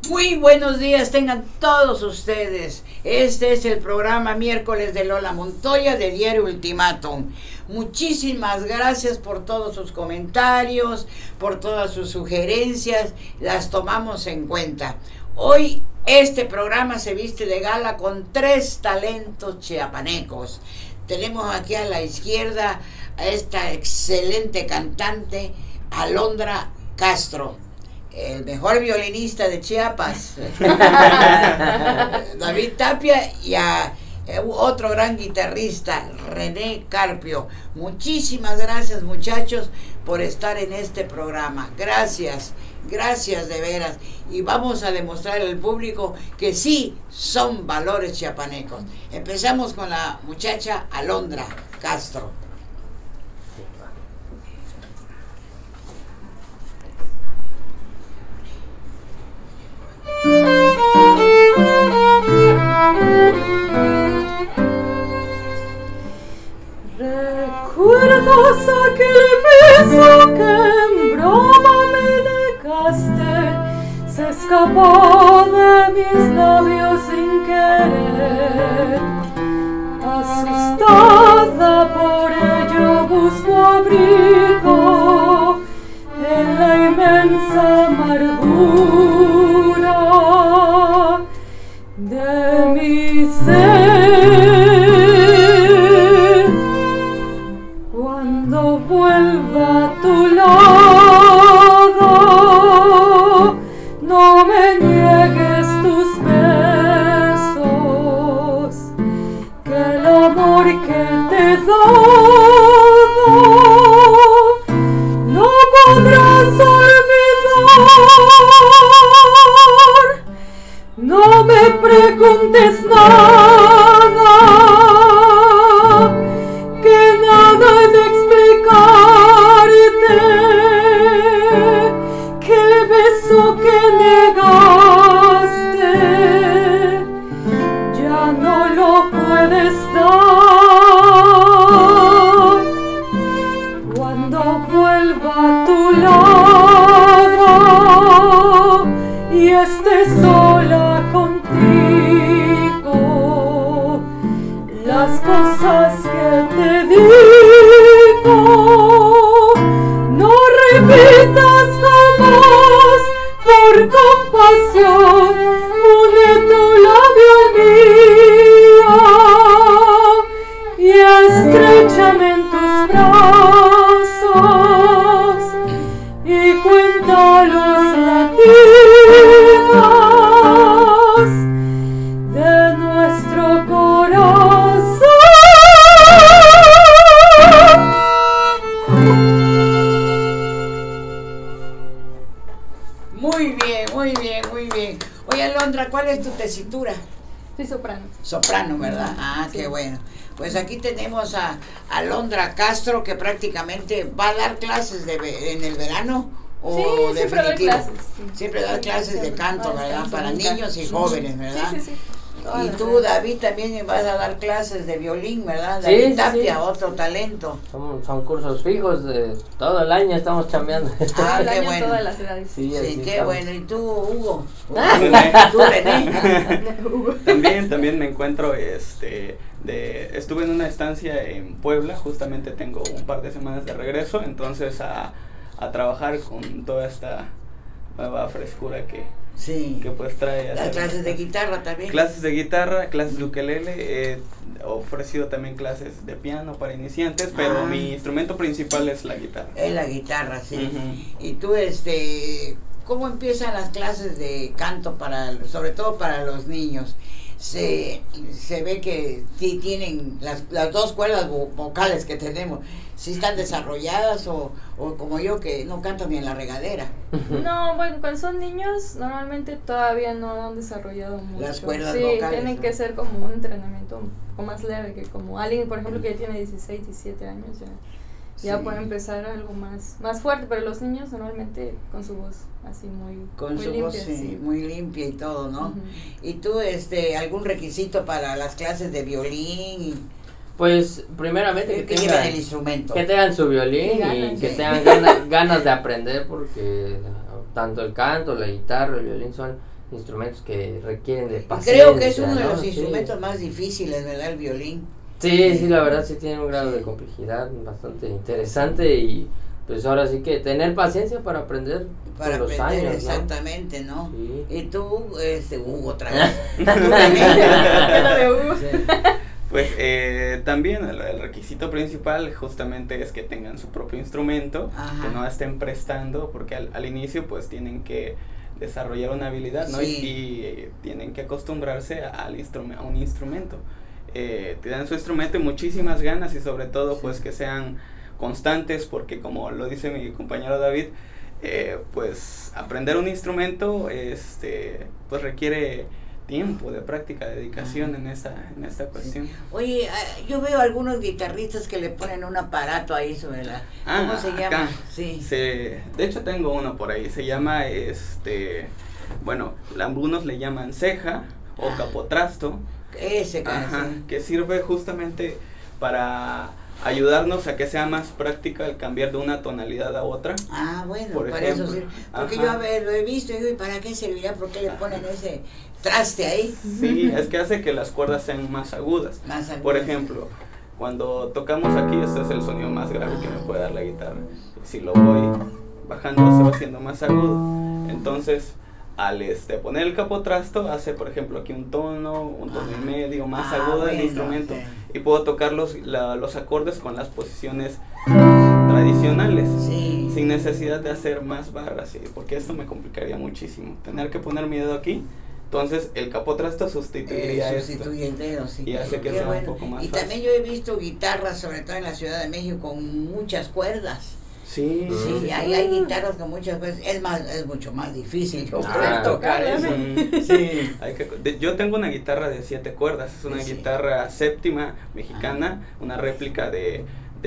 Muy buenos días tengan todos ustedes. Este es el programa miércoles de Lola Montoya de Diario Ultimátum. Muchísimas gracias por todos sus comentarios, por todas sus sugerencias, las tomamos en cuenta. Hoy este programa se viste de gala con 3 talentos chiapanecos. Tenemos aquí a la izquierda a esta excelente cantante, Alondra Castro, el mejor violinista de Chiapas, David Tapia, y a otro gran guitarrista, René Carpio. Muchísimas gracias, muchachos, por estar en este programa. Gracias, gracias de veras. Y vamos a demostrar al público que sí son valores chiapanecos. Empezamos con la muchacha Alondra Castro. ¿Recuerdas aquel beso que en broma me negaste? Se escapó de mis labios sin querer. Asustada por ello busco abrigo en la inmensa amargura de mi ser. Cuando vuelva a tu lado, no me niegues tus besos, que el amor que te he dado no podrás olvidar. No me preguntes nada, que nada he de explicarte, que el beso que negaste ya no lo puedes dar. Cuando vuelva a tu lado y esté sola contigo, las cosas que te digo no repitas jamás. Por compasión une tu labio al mío y estréchame en tus brazos y cuenta los latidos de nuestro corazón. Muy bien, muy bien, muy bien. Oye, Alondra, ¿cuál es tu tesitura? Soy soprano. Soprano, ¿verdad? Ah, sí. Qué bueno. Pues aquí tenemos a Alondra Castro, que prácticamente va a dar clases en el verano. ¿O sí, siempre doy clases. Sí. Siempre da clases de canto, ¿verdad? Para niños y jóvenes, ¿verdad? Sí, sí, sí. Y tú, David, también vas a dar clases de violín, ¿verdad? David Tapia, sí. Otro talento. Son cursos fijos, todo el año estamos chambeando. Ah, todo el año, bueno. Todas las edades. Sí, qué estamos. Bueno. ¿Y tú, Hugo? René. ¿Tú, René? También me encuentro, estuve en una estancia en Puebla, justamente tengo un par de semanas de regreso, entonces a trabajar con toda esta nueva frescura que pues trae. Las clases de guitarra también. Clases de guitarra, clases de ukelele, he ofrecido también clases de piano para iniciantes, pero mi instrumento principal es la guitarra. Es la guitarra, sí. Y tú, ¿cómo empiezan las clases de canto sobre todo para los niños? Se ve que sí tienen las 2 cuerdas vocales que tenemos, ¿sí están desarrolladas o como yo que no canto ni en la regadera? No, bueno, cuando son niños normalmente todavía no han desarrollado mucho. Las cuerdas vocales. Sí, tienen que ser como un entrenamiento un poco más leve, que como alguien, por ejemplo, que ya tiene 16, 17 años, ya puede empezar algo más fuerte, pero los niños normalmente con su voz así muy limpia, voz, sí, muy limpia y todo, ¿no? ¿Y tú, algún requisito para las clases de violín? Pues primeramente que lleven el instrumento, que tengan su violín y que tengan ganas de aprender, porque tanto el canto, la guitarra, el violín son instrumentos que requieren de paciencia. Creo que es uno de ¿no? los Sí. instrumentos más difíciles, ¿verdad? El violín. Sí, la verdad sí tiene un grado de complejidad bastante interesante y pues ahora sí que tener paciencia para aprender Para con los aprender, años, ¿no? exactamente, ¿no? Sí. Y tú, Hugo, otra vez. Tú también. ¿Qué lo de Hugo? Sí. Pues también el requisito principal justamente es que tengan su propio instrumento, Ajá. que no estén prestando, porque al inicio pues tienen que desarrollar una habilidad, ¿no? Sí. Y tienen que acostumbrarse a un instrumento. Tienen su instrumento y muchísimas ganas y sobre todo pues que sean constantes, porque como lo dice mi compañero David, pues aprender un instrumento pues requiere tiempo de práctica, dedicación en esta cuestión. Oye, yo veo algunos guitarristas que le ponen un aparato ahí sobre la... ¿Cómo se llama? Acá. Sí. De hecho tengo uno por ahí, se llama bueno, algunos le llaman ceja o capotrasto. Ese Ajá, sí. que sirve justamente para ayudarnos a que sea más práctica el cambiar de una tonalidad a otra. Ah, bueno, Por para ejemplo, eso sí. Porque ajá. yo, a ver, lo he visto y digo, ¿y para qué servirá? ¿Por qué le ponen ese traste ahí? Sí, es que hace que las cuerdas sean más agudas. Más agudas. Por ejemplo, cuando tocamos aquí, este es el sonido más grave que me puede dar la guitarra. Si lo voy bajando, se va haciendo más agudo. Entonces, al poner el capotrasto, hace, por ejemplo, aquí un tono y medio, más agudo el bueno, instrumento. sí. Y puedo tocar los acordes con las posiciones tradicionales, Sí. sin necesidad de hacer más barras, porque esto me complicaría muchísimo. Tener que poner mi dedo aquí, entonces el capotrasto sustituiría Sustituye el dedo, sí. y hace que Qué sea bueno. un poco más Y fácil. también yo he visto guitarras, sobre todo en la Ciudad de México, con muchas cuerdas. Sí, Sí, hay guitarras con muchas cuerdas. Es mucho más difícil, yo creo, Ah, tocar claro. eso. Sí. Yo tengo una guitarra de 7 cuerdas, es una Sí. guitarra séptima mexicana, una réplica de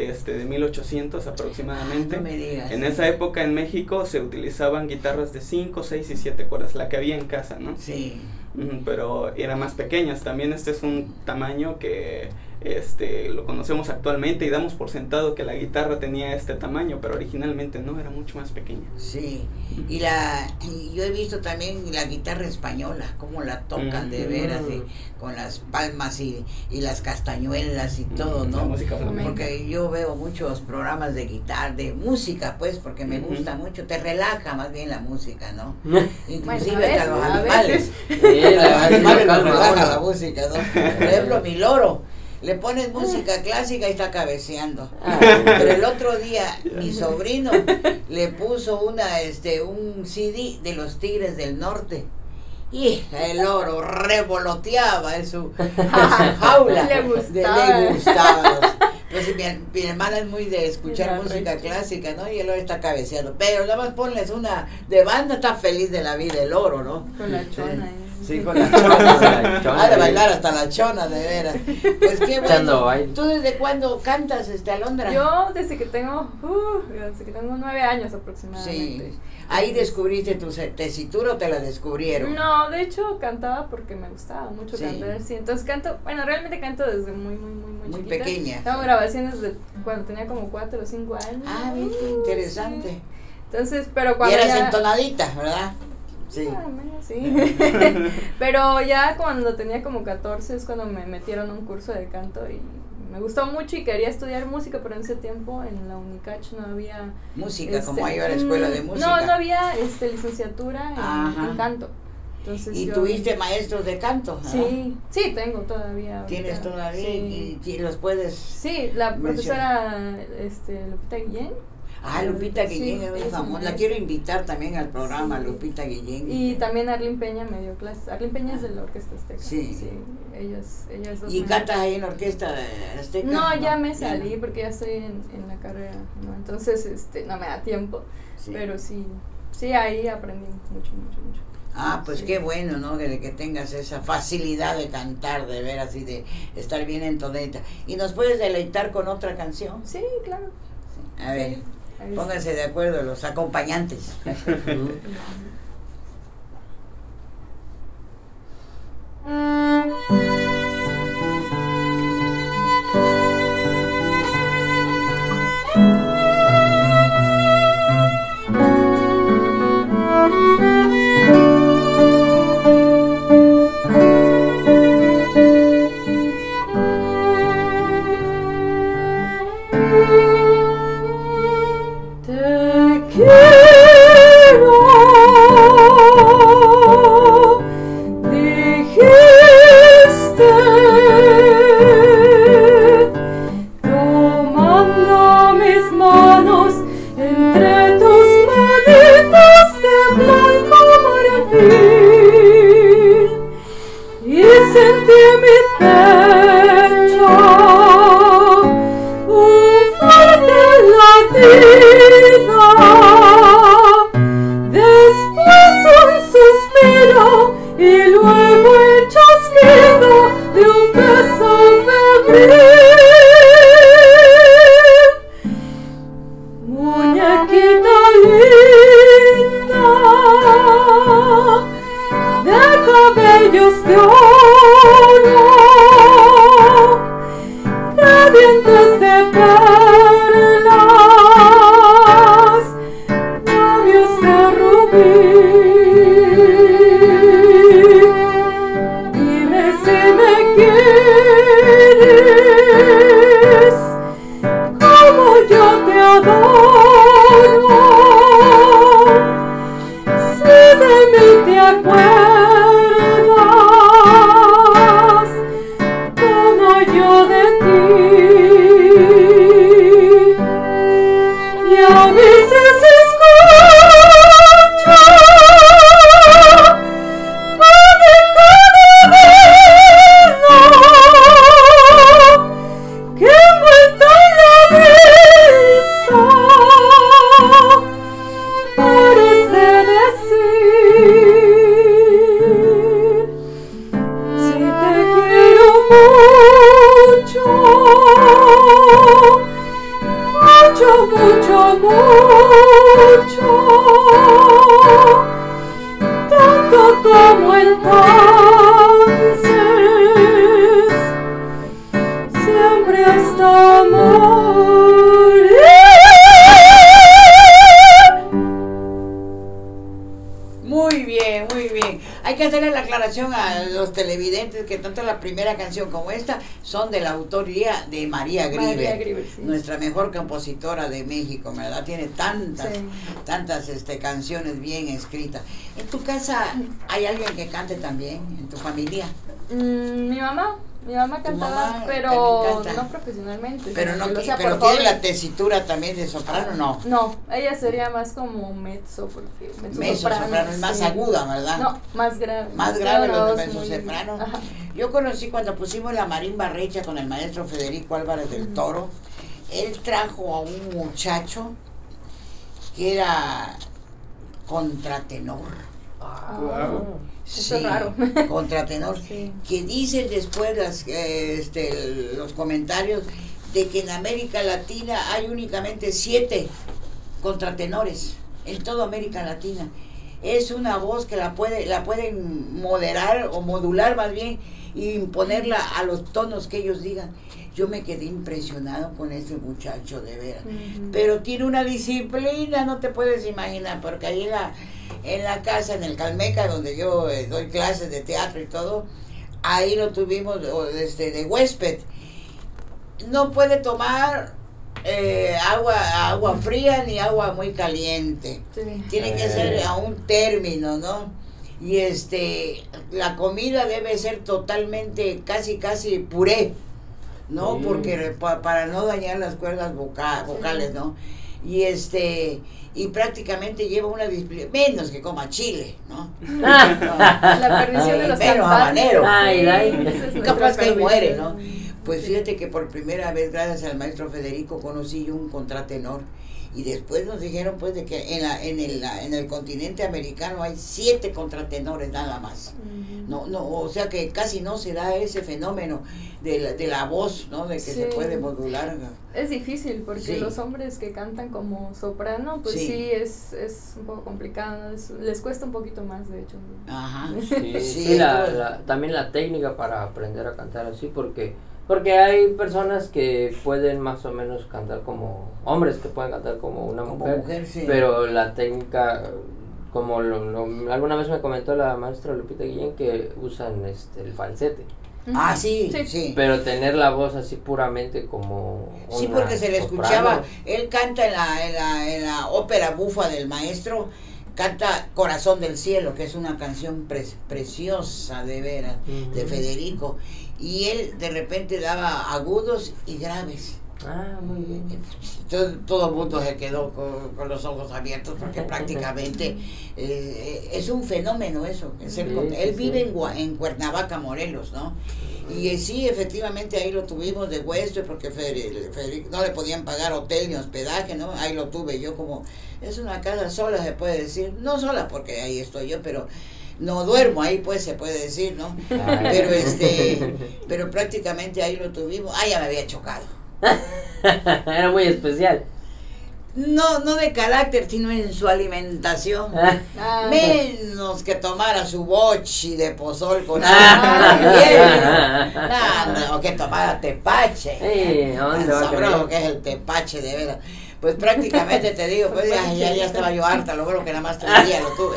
1800 aproximadamente. Ah, no me digas. En esa época en México se utilizaban guitarras de 5, 6 y 7 cuerdas, la que había en casa, ¿no? Sí. Pero eran más pequeñas. También este es un tamaño que lo conocemos actualmente y damos por sentado que la guitarra tenía este tamaño, pero originalmente no, era mucho más pequeña. Sí, y yo he visto también la guitarra española, cómo la tocan de veras, con las palmas y las castañuelas y todo, La ¿no? música flamenca. Porque yo veo muchos programas de guitarra, de música, pues, porque me gusta mucho, te relaja más bien la música, ¿no? Inclusive Bueno, hasta los a animales. Sí, Los animales calma nos relaja uno. la música, ¿no? Por ejemplo, mi loro. Le pones música clásica y está cabeceando. Pero el otro día mi sobrino le puso un CD de los Tigres del Norte. Y el loro revoloteaba en su jaula. Le gustaba. Le gustaba. Pues mi hermana es muy de escuchar Era música recho. clásica, ¿no? Y el loro está cabeceando. Pero nada más ponles una de banda, está feliz de la vida el loro, ¿no? Con la chona. Sí, con la chona. chona, Ha de sí. bailar hasta la chona, de veras. Pues qué Echando bueno. baile. ¿Tú desde cuándo cantas, Alondra? Yo desde que tengo 9 años aproximadamente. Sí. ¿Ahí descubriste tu tesitura o te la descubrieron? No, de hecho cantaba porque me gustaba mucho Sí. cantar, sí. Entonces realmente canto desde muy Muy chiquita. pequeña. Tengo grabaciones de cuando tenía como 4 o 5 años. Ah, bien, qué interesante. Sí. Entonces, pero Y cuando eras ya... entonadita, ¿verdad? Sí. Más o menos, sí. Pero ya cuando tenía como 14 es cuando me metieron a un curso de canto y me gustó mucho y quería estudiar música, pero en ese tiempo en la Unicach no había... Música, como hay ahora escuela de música. No había licenciatura Ajá. en canto. Entonces ¿Y yo- tuviste maestros de canto? ¿no? Sí, sí, tengo todavía. ahorita. ¿Tienes todavía? Sí. ¿Y los puedes...? Sí, la menciona? profesora Lupita Guillén. Ah, Lupita Guillén Sí, es muy ella famosa. es La una- quiero invitar también al programa, Sí. Lupita Guillén. Y también Arlene Peña me dio clases. Arlene Peña es de la Orquesta Azteca. Sí. Ellas dos. ¿Y me- cantas ahí en la orquesta azteca? No, ya me no. salí porque ya estoy en la carrera, ¿no? Entonces, no me da tiempo. Sí. Pero sí, ahí aprendí mucho. Ah, pues Sí. qué bueno, ¿no? Que tengas esa facilidad de cantar, de veras, y de estar bien entonadita. ¿Y nos puedes deleitar con otra canción? Sí, claro. A ver, Sí, ahí está. pónganse de acuerdo los acompañantes. radiantes de perlas, labios de rubí. Dime si me quieres como yo te adoro, si de mí te acuerdas como yo de ti. Y a veces escucho Mónica de verno que envuelta en la brisa parece decir: si te quiero mucho, mucho, mucho, mucho, tanto como entonces, siempre hasta morir. Muy bien, muy bien. Hay que hacerle la aclaración a los televidentes que tanto la primera canción como esta son de la autoría de María Grieber, María Grieber, sí. nuestra mejor compositora de México, ¿verdad? Tiene tantas, Sí. tantas canciones bien escritas. ¿En tu casa hay alguien que cante también? ¿En tu familia? Mi mamá cantaba, mamá pero también canta. no profesionalmente. Pero sino no, que lo hacía pero por tiene hobby. la tesitura también de soprano, no. No, ella sería más como mezzo, porque Mezzo soprano es más sí. aguda, ¿verdad? No, más grave. Más grave Tiene los de una voz mezzo muy- soprano. Ajá. Yo conocí cuando pusimos la marimba recha con el maestro Federico Álvarez del Toro. Él trajo a un muchacho que era contratenor. Wow. Eso es raro. Contratenor. Sí. Que dicen después los comentarios de que en América Latina hay únicamente 7 contratenores en toda América Latina. Es una voz que la pueden moderar o modular más bien y imponerla a los tonos que ellos digan. Yo me quedé impresionado con ese muchacho, de veras. Pero tiene una disciplina, no te puedes imaginar, porque ahí en la casa, en el Calmeca, donde yo doy clases de teatro y todo, ahí lo tuvimos de huésped. No puede tomar agua fría ni agua muy caliente. Sí. Tiene que ser a un término, ¿no? Y la comida debe ser totalmente casi puré, ¿no? Porque para no dañar las cuerdas vocales, ¿no? Y prácticamente lleva una disciplina, menos que coma chile, ¿no? La perdición de los Pero cantantes. habanero. Ay, ay. Esa es nuestra Capaz que ahí muere, ¿no? perdición. Pues fíjate que por primera vez, gracias al maestro Federico, conocí yo un contratenor. Y después nos dijeron pues de que en el continente americano hay 7 contratenores nada más. No, o sea que casi no se da ese fenómeno de la voz, ¿no? De que se puede modular. Es difícil porque Sí. los hombres que cantan como soprano, pues Sí. sí, es un poco complicado, ¿no? Les cuesta un poquito más, de hecho. Ajá. Sí, Sí, sí, esto- también la técnica para aprender a cantar así, porque hay personas que pueden más o menos cantar como hombres, que pueden cantar como una Como mujer, mujer, sí. pero la técnica, como alguna vez me comentó la maestra Lupita Guillén, que usan el falsete, Ah, sí, Sí. sí. pero tener la voz así puramente como Sí, una porque se le soprano. escuchaba, él canta en la ópera bufa del maestro, canta Corazón del Cielo, que es una canción preciosa de veras, de Federico, y él de repente daba agudos y graves. Ah, muy bien. Todo el mundo se quedó con los ojos abiertos porque prácticamente es un fenómeno eso. Él vive en Cuernavaca, Morelos, ¿no? Y sí, efectivamente ahí lo tuvimos de huésped porque Federico no le podían pagar hotel ni hospedaje, ¿no? Ahí lo tuve yo como, es una casa sola, se puede decir, no sola porque ahí estoy yo, pero no duermo ahí, pues se puede decir, ¿no? Pero pero prácticamente ahí lo tuvimos. Ah, ya me había chocado. Era muy especial. no de carácter, sino en su alimentación. Menos que tomara su bochi de pozol con o que tomara tepache. Sabroso que es el tepache, de veras. Pues prácticamente te digo, pues ya estaba yo harta, lo bueno que nada más 3 días lo tuve.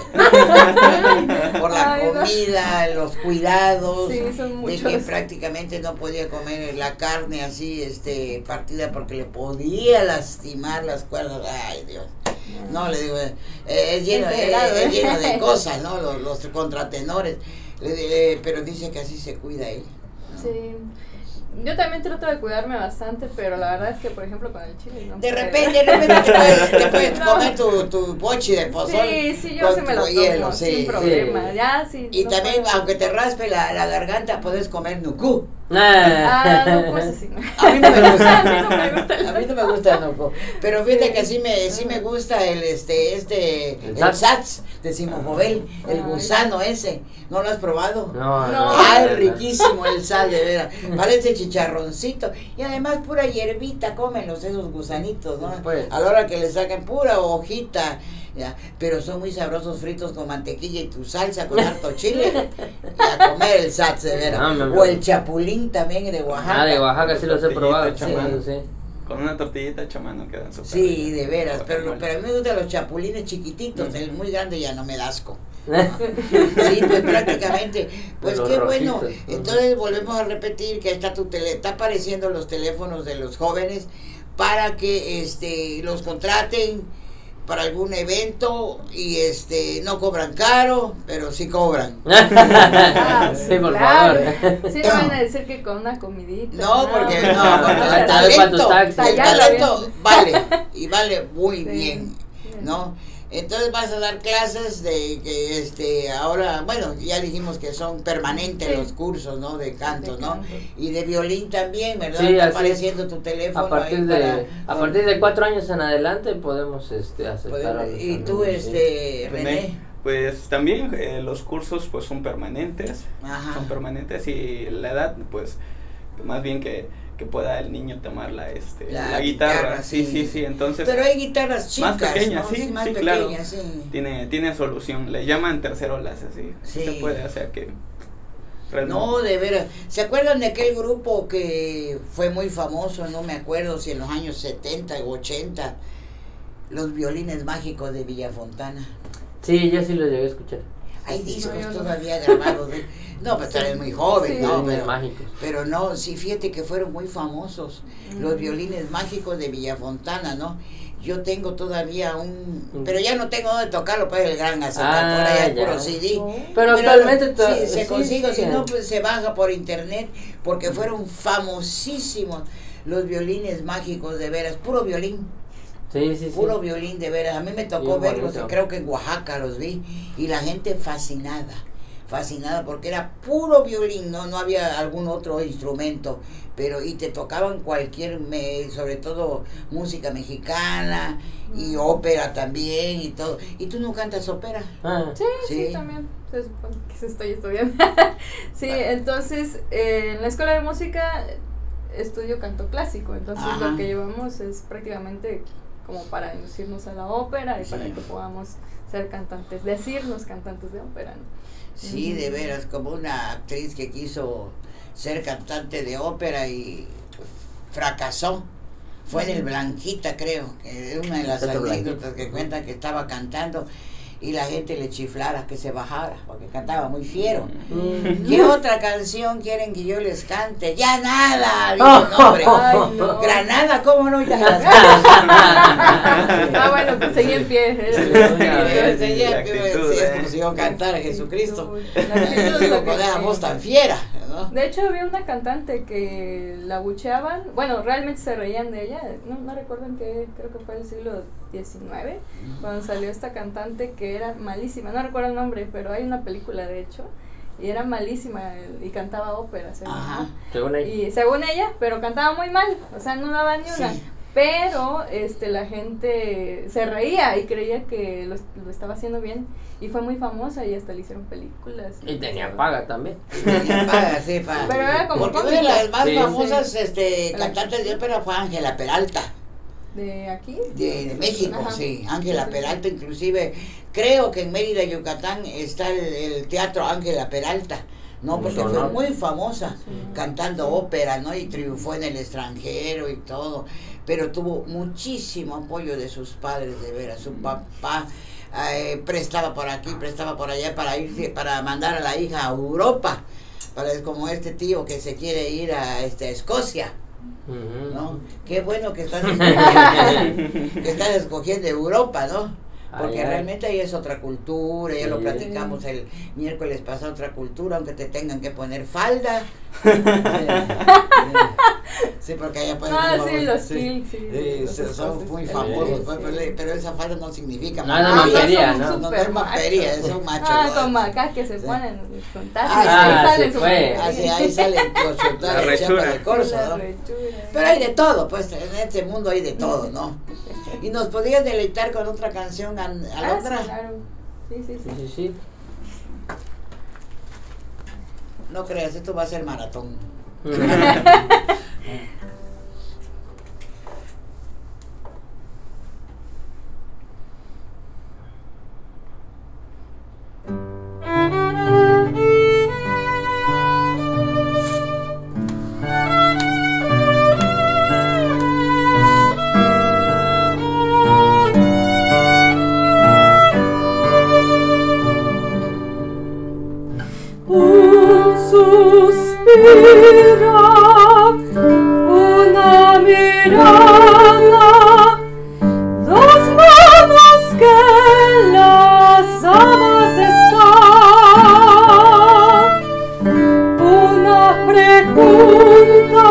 Por la comida, los cuidados, sí, son muchos. de que prácticamente no podía comer la carne así, partida porque le podía lastimar las cuerdas. Ay, Dios. No, le digo, es lleno de cosas, ¿no? Los contratenores. Pero dice que así se cuida él, ¿no? Sí. Yo también trato de cuidarme bastante, pero la verdad es que, por ejemplo, con el chile no. De repente te puedes comer tu bochi de pozol. Sí, yo se me lo tomo hielo, sin problema. Ya, sí, y no también, puedo. aunque te raspe la garganta, puedes comer nucú. No, pues sí. A mí no me gusta. A mí no me gusta. A mí no me gusta el nucú. Pero fíjate que sí me gusta el sats de Simojovel, el gusano ese. ¿No lo has probado? No. Ay, riquísimo el sal, de veras. Parece chicharroncito. Y además pura hierbita, cómenlos esos gusanitos, ¿no? Pues. A la hora que le saquen pura hojita. Ya, pero son muy sabrosos fritos con mantequilla y tu salsa con harto chile. Y a comer el sats, de veras. O el chapulín también de Oaxaca. De Oaxaca sí los he probado. Chamán. Sí. Con una tortillita hecha a mano quedan súper Sí, ricas. de veras, pero a mí me gustan los chapulines chiquititos, el muy grande ya no me da asco. Sí, pues prácticamente, pues Los qué bueno. rojitos. Entonces volvemos a repetir que está está apareciendo los teléfonos de los jóvenes para que los contraten para algún evento y no cobran caro, pero sí cobran. Sí, por favor. Sí, no van a decir que con una comidita. No, porque pues, el talento vale y vale muy Sí. bien, ¿no? Entonces vas a dar clases de que ahora, bueno, ya dijimos que son permanentes los cursos, ¿no? De canto, ¿no? Y de violín también, ¿verdad? Sí, Está así apareciendo tu teléfono A partir de 4 años en adelante podemos aceptar a los y tú, alumnos, René. Pues también los cursos pues son permanentes. Ajá. Son permanentes y la edad pues más bien que pueda el niño tomar la guitarra. Sí, entonces Pero hay guitarras chicas, más pequeñas, ¿no? sí, Más sí, pequeñas, claro. sí. Tiene solución, le llaman tercerolas, así. Sí. Se puede hacer que realmente. No, de veras. ¿Se acuerdan de aquel grupo que fue muy famoso? No me acuerdo si en los años 70 o 80, los violines mágicos de Villafontana. Sí, yo sí lo llegué a escuchar. Hay discos No, yo no. todavía grabados. No, pues tú eres muy joven, Sí. ¿no? Violines mágicos. Pero no, sí, fíjate que fueron muy famosos los violines mágicos de Villafontana, ¿no? Yo tengo todavía pero ya no tengo donde tocarlo, pues el gran acetato, ahora ya es ya. puro CD. Pero actualmente sí, se consigue, si sí. no, pues se baja por internet, porque fueron famosísimos los violines mágicos, de veras, puro violín. Sí. Puro violín, de veras. A mí me tocó Bien verlos, bonito. creo que en Oaxaca los vi, y la gente fascinada porque era puro violín, no había algún otro instrumento, pero y te tocaban sobre todo música mexicana y ópera también y todo. ¿Y tú no cantas ópera? Sí, también. Se supone que se estoy estudiando. Sí, entonces en la escuela de música estudio canto clásico, entonces Ajá. lo que llevamos es prácticamente como para inducirnos a la ópera y Sí. para que podamos ser cantantes, decirnos cantantes de ópera, ¿no? Sí, de veras, como una actriz que quiso ser cantante de ópera y fracasó. Fue en el Blanquita, creo, que es una de las Teatro anécdotas Blanquita. que cuenta que estaba cantando y la gente le chiflara que se bajara, porque cantaba muy fiero. ¿Qué otra canción quieren que yo les cante? ¡Ya nada! Dijo, no, hombre. Ay, no. Granada, ¿cómo no? Ya las Bueno, pues seguí en pie. Sí, es como si yo cantara Jesucristo. La actitud es lo Con que esa voz tan fiera, ¿no? De hecho, había una cantante que la bucheaban, bueno, realmente se reían de ella, no recuerdan que creo que fue el siglo XIX, cuando salió esta cantante que era malísima, no recuerdo el nombre, pero hay una película de hecho, y era malísima y cantaba ópera, Ajá. según ella, pero cantaba muy mal, o sea, no daba ni una. Sí. Pero la gente se reía y creía que lo estaba haciendo bien y fue muy famosa y hasta le hicieron películas. Y tenía paga también. Tenía paga, sí, paga. Pero era como porque una de cómica. las más Sí. famosas cantantes de ópera fue Ángela Peralta. ¿De aquí? De México, Ajá. sí. Ángela Peralta, inclusive, creo que en Mérida, Yucatán, está el teatro Ángela Peralta, ¿no? Porque fue muy famosa cantando ópera, ¿no? Y triunfó en el extranjero y todo. Pero tuvo muchísimo apoyo de sus padres, de veras. Su papá prestaba por aquí, prestaba por allá para irse, para mandar a la hija a Europa. Como este tío que se quiere ir a Escocia. ¿No? Qué bueno que estás escogiendo Europa, ¿no? Porque realmente ahí es otra cultura, ya lo platicamos el miércoles pasado, otra cultura, aunque te tengan que poner falda. Sí, porque allá pueden los kilts, son muy famosos, pero esa falda no significa nada mapería, ¿no? No es mapería, son machos. Como acá que se ponen ahí salen los chutares de chapa de corso, ¿no? Pero hay de todo, pues en este mundo hay de todo, ¿no? ¿Y nos podías deleitar con otra canción, Alondra? Sí, claro. Sí. No creas, esto va a ser maratón. Una mirada, dos manos que en las amas están, una pregunta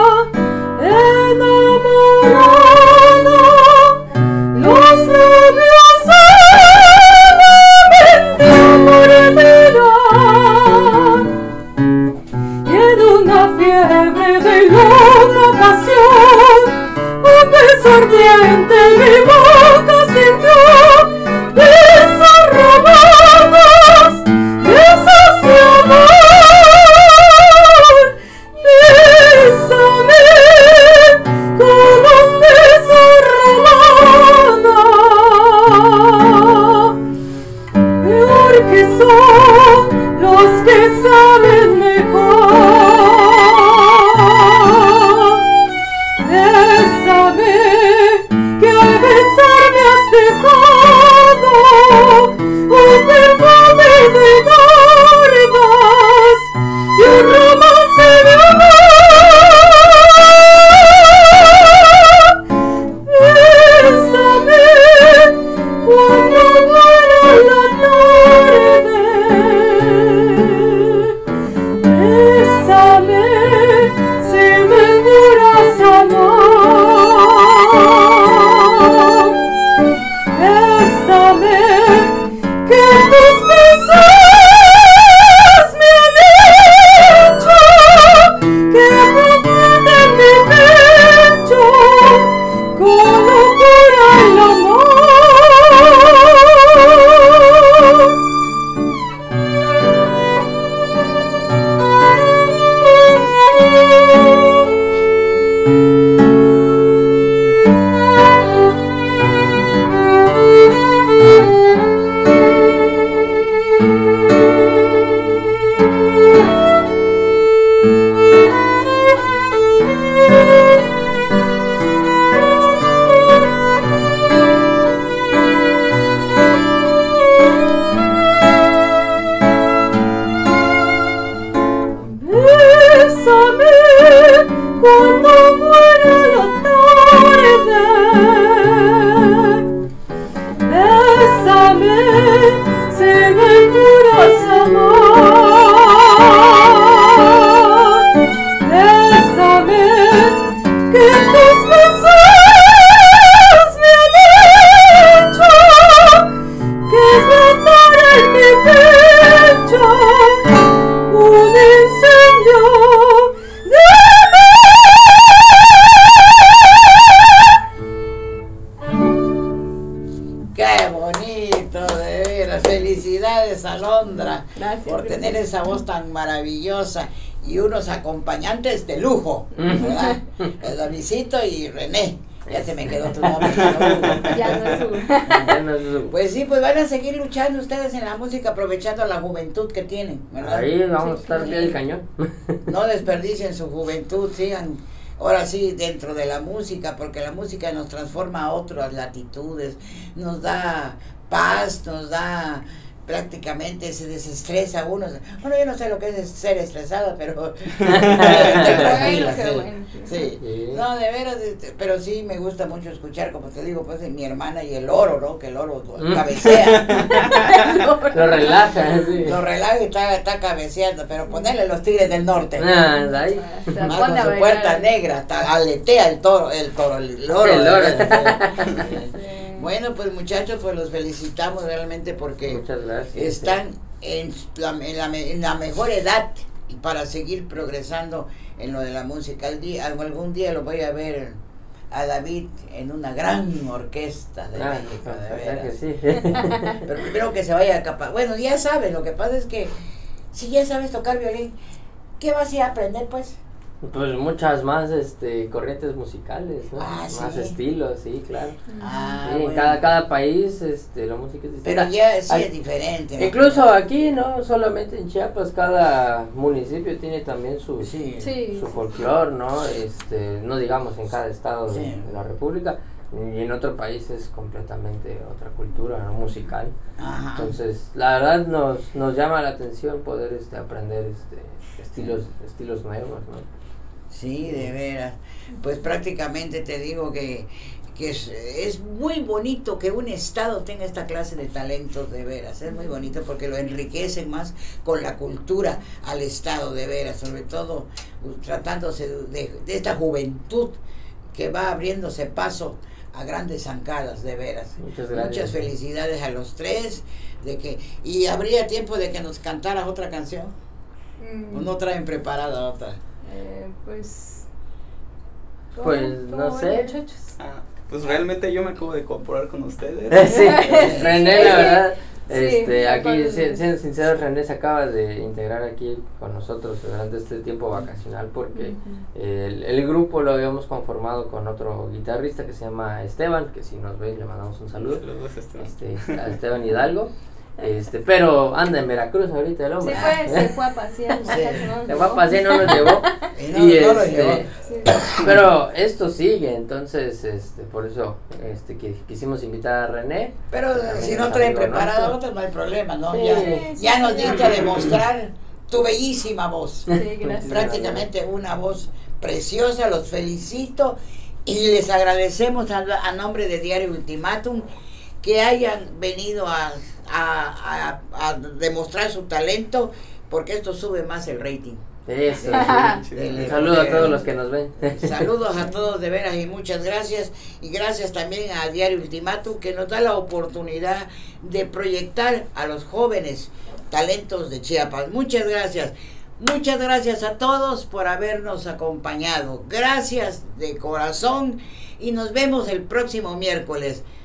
enamorada, los labios fiebre de loca pasión, un beso ardiente mi boca sintió, besos robados, besos de amor, bésame con un beso robado, peor que son los que saben mejor. Que al besarme has dejado un perfume de nardas y un romance de amor. Bésame cuando muera la tarde. Bésame si me juras amor. Bésame, que tus besos me han hecho que brote en mi pecho con locura el amor. Bésame cuando muera la tarde. Bésame si me juras amor. Bésame que tus besos me han hecho que brotar en mi pecho un incendio de amor. ¡Qué bonito, de veras! Felicidades, Alondra, Gracias, por tener gracias. esa voz tan maravillosa y unos acompañantes de lujo, ¿verdad? El Davidcito y René. Ya se me quedó tu nombre. ¿No? Ya no es su. Ya no es su- Pues sí, pues van a seguir luchando ustedes en la música aprovechando la juventud que tienen, ¿verdad? Ahí vamos a Sí, estar claro. pie del cañón. No desperdicien su juventud, sigan ahora sí dentro de la música, porque la música nos transforma a otras latitudes, nos da paz, nos da prácticamente, se desestresa uno. Bueno, yo no sé lo que es ser estresado, pero estoy tranquila, Qué sí. bueno. Sí. Sí. No, de veras, pero sí me gusta mucho escuchar, como te digo, pues de mi hermana y el oro, ¿no? Que el oro cabecea. Lo relaja, sí. Lo relaja y está cabeceando, pero ponerle los Tigres del Norte. Ah, ahí. Se Más pone con a su bailar. puerta negra, hasta aletea el loro. El loro. Sí. Bueno, pues muchachos, pues los felicitamos realmente porque Muchas gracias. están en la mejor edad para seguir progresando en lo de la música. Algún día lo voy a ver a David en una gran orquesta de México, de ojalá que veras. sí. Pero primero que se vaya a capaz. Bueno, ya sabes, lo que pasa es que si ya sabes tocar violín, ¿qué vas a ir a aprender pues? Pues muchas más corrientes musicales, ¿no? Ah, Más sí. estilos, sí, claro. Ah, Sí, en bueno. cada país la música es distinta. Pero ya sí Ay, es diferente, ¿no? Incluso aquí, no solamente en Chiapas, cada municipio tiene también su Sí. Sí. su folclore, ¿no? No digamos en cada estado Sí. de la república, y en otro país es completamente otra cultura, ¿no? Musical. Ajá. Entonces, la verdad nos llama la atención poder aprender estilos nuevos, ¿no? Sí, de veras. Pues prácticamente te digo que es muy bonito que un estado tenga esta clase de talentos, de veras. Es muy bonito porque lo enriquecen más con la cultura al estado, de veras. Sobre todo tratándose de esta juventud que va abriéndose paso a grandes zancadas, de veras. Muchas gracias. Muchas felicidades a los tres. ¿Y habría tiempo de que nos cantaras otra canción? ¿O no traen preparada otra? Pues. Pues, ¿cómo no ven, sé. muchachos? Pues realmente yo me acabo de incorporar con ustedes. Sí, René, la verdad, sí, aquí, aparte. siendo sincero, René se acaba de integrar aquí con nosotros durante este tiempo vacacional porque el grupo lo habíamos conformado con otro guitarrista que se llama Esteban, que si nos ve le mandamos un saludo, Saludos, Esteban. a Esteban Hidalgo, pero anda en Veracruz ahorita el Sí, hombre. pues, se fue a pasear. Sí. Se fue a pasear, no nos llevó. Y no lo llevó. Sí. Pero esto sigue, entonces por eso quisimos invitar a René. Pero También si es no traen amigo preparada nuestro. otra, no hay problema, ¿no? Sí, ya nos sí. diste a demostrar tu bellísima voz. Sí, gracias. Prácticamente una voz preciosa, los felicito y les agradecemos a nombre de Diario Ultimátum que hayan venido a demostrar su talento, porque esto sube más el rating. Eso, sí. Del- Un saludo a todos los que nos ven. Saludos a todos de veras y muchas gracias. Y gracias también a Diario Ultimátum que nos da la oportunidad de proyectar a los jóvenes talentos de Chiapas. Muchas gracias. Muchas gracias a todos por habernos acompañado. Gracias de corazón y nos vemos el próximo miércoles.